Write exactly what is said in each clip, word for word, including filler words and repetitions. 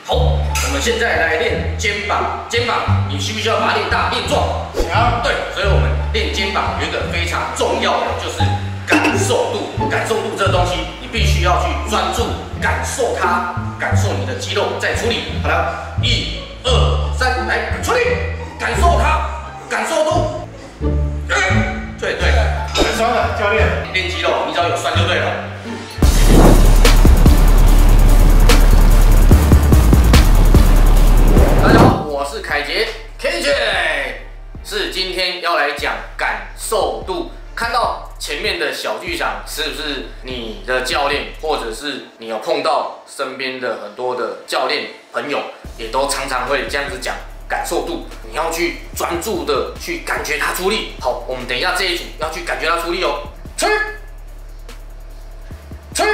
好，我们现在来练肩膀。肩膀你需不需要把它练大、练壮？ 想。 对，所以我们练肩膀有一个非常重要的，就是感受度。感受度这个东西，你必须要去专注感受它，感受你的肌肉在处理。好了，一、二、三，来处理，感受它，感受度。嗯，对对， 很酸的教练。 练肌肉，你只要有酸就对了。 大家好，我是凯杰 K J， 是今天要来讲感受度。看到前面的小剧场，是不是你的教练，或者是你有碰到身边的很多的教练朋友，也都常常会这样子讲感受度。你要去专注的去感觉它出力。好，我们等一下这一组要去感觉它出力哦。吃，吃。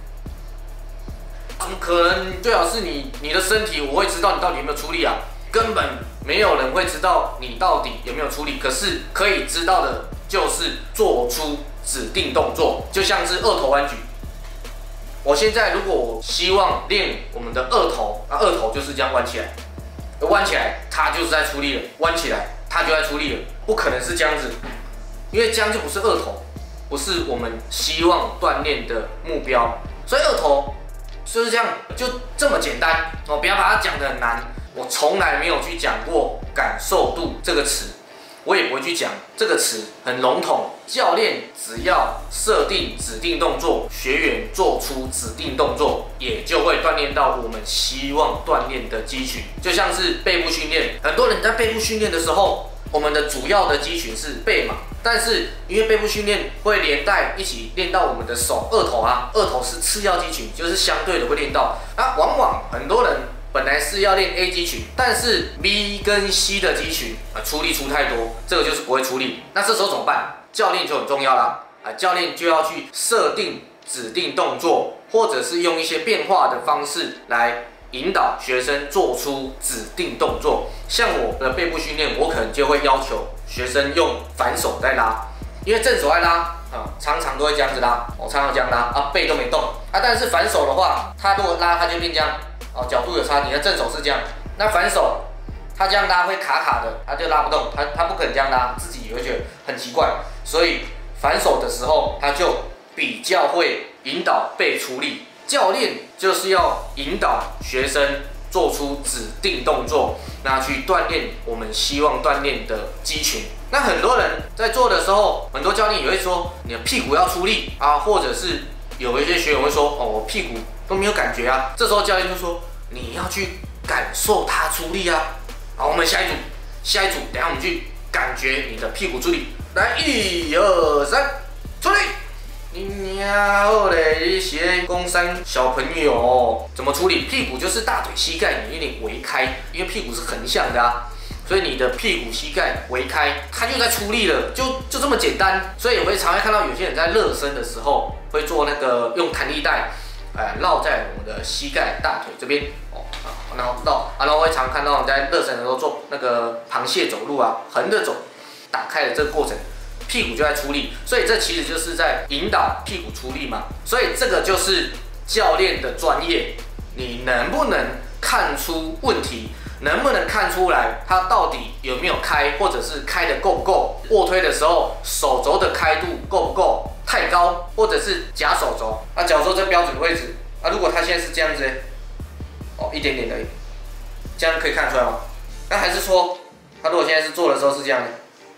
怎么可能？最好是你你的身体，我会知道你到底有没有出力啊！根本没有人会知道你到底有没有出力。可是可以知道的就是做出指定动作，就像是二头弯举。我现在如果我希望练我们的二头，那二头就是这样弯起来，弯起来它就是在出力了，弯起来它就在出力了，不可能是这样子，因为这样就不是二头，不是我们希望锻炼的目标。所以二头。 就是这样，就这么简单哦！不要把它讲得很难。我从来没有去讲过感受度这个词，我也不会去讲这个词，很笼统。教练只要设定指定动作，学员做出指定动作，也就会锻炼到我们希望锻炼的肌群。就像是背部训练，很多人在背部训练的时候，我们的主要的肌群是背嘛。 但是因为背部训练会连带一起练到我们的手二头啊，二头是次要肌群，就是相对的会练到。那往往很多人本来是要练 A 肌群，但是 B 跟 C 的肌群啊出力出太多，这个就是不会出力。那这时候怎么办？教练就很重要啦啊，教练就要去设定指定动作，或者是用一些变化的方式来。 引导学生做出指定动作，像我的背部训练，我可能就会要求学生用反手在拉，因为正手在拉啊，常常都会这样子拉，我常常这样拉啊，背都没动啊。但是反手的话，他如果拉，他就变这样哦，角度有差。你的正手是这样，那反手他这样拉会卡卡的，他就拉不动，他他不可能这样拉，自己也会觉得很奇怪。所以反手的时候，他就比较会引导背出力。 教练就是要引导学生做出指定动作，那去锻炼我们希望锻炼的肌群。那很多人在做的时候，很多教练也会说你的屁股要出力啊，或者是有一些学员会说哦，我屁股都没有感觉啊。这时候教练就说你要去感受它出力啊。好，我们下一组，下一组，等一下我们去感觉你的屁股出力。来，一二三，出力。 你娘好嘞！一些工山小朋友怎么处理屁股？就是大腿、膝盖你有点围开，因为屁股是横向的啊，所以你的屁股、膝盖围开，它就在出力了，就就这么简单。所以我会常会看到有些人在热身的时候会做那个用弹力带，呃，绕在我们的膝盖、大腿这边哦，然后绕，然后我会常看到你在热身的时候做那个螃蟹走路啊，横着走，打开的这个过程。 屁股就在出力，所以这其实就是在引导屁股出力嘛。所以这个就是教练的专业，你能不能看出问题？能不能看出来它到底有没有开，或者是开的够不够？卧推的时候手肘的开度够不够？太高，或者是夹手肘？那假如说这标准位置，啊，如果它现在是这样子，哦，一点点而已，这样可以看出来吗？那还是说，它如果现在是做的时候是这样的？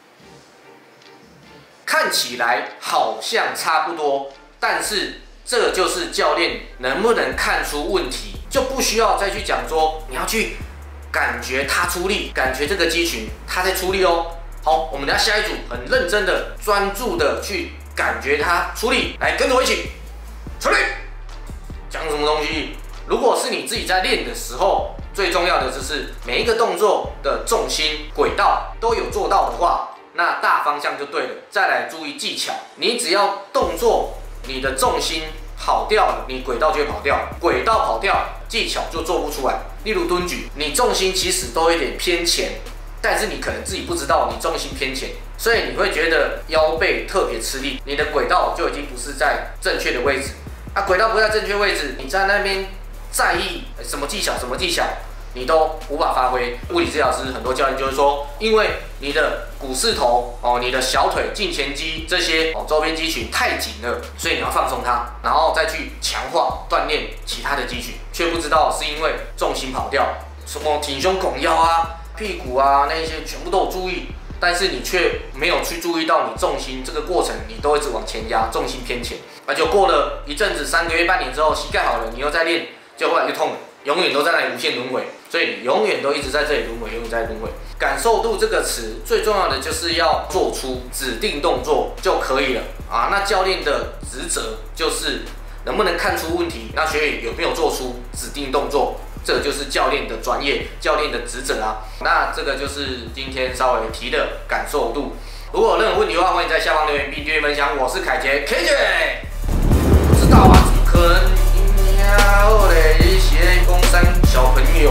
看起来好像差不多，但是这就是教练能不能看出问题，就不需要再去讲说你要去感觉他出力，感觉这个肌群他在出力哦。好，我们等下下一组很认真的、专注的去感觉他出力，来跟着我一起出力。讲什么东西？如果是你自己在练的时候，最重要的就是每一个动作的重心、轨道都有做到的话。 那大方向就对了，再来注意技巧。你只要动作，你的重心跑掉了，你轨道就会跑掉，轨道跑掉，技巧就做不出来。例如蹲举，你重心其实都有点偏前，但是你可能自己不知道你重心偏前，所以你会觉得腰背特别吃力，你的轨道就已经不是在正确的位置。啊，轨道不在正确位置，你在那边在意什么技巧，什么技巧。你都无法发挥。物理治疗师很多教练就是说，因为你的股四头哦，你的小腿、胫前肌这些哦周边肌群太紧了，所以你要放松它，然后再去强化锻炼其他的肌群，却不知道是因为重心跑掉，什么挺胸拱腰啊、屁股啊那一些全部都有注意，但是你却没有去注意到你重心这个过程，你都一直往前压，重心偏前，那就过了一阵子，三个月、半年之后，膝盖好了，你又在练，就后来就痛了。永远都在那里无限轮回，所以你永远都一直在这里轮回，永远在轮回。感受度这个词最重要的就是要做出指定动作就可以了啊。那教练的职责就是能不能看出问题，那学员有没有做出指定动作，这个就是教练的专业，教练的职责啊。那这个就是今天稍微提的感受度。如果有任何问题的话，欢迎在下方留言并订阅分享。我是凯杰 K J， 不知道啊，怎么可能？呀，我嘞，一些工商小朋友。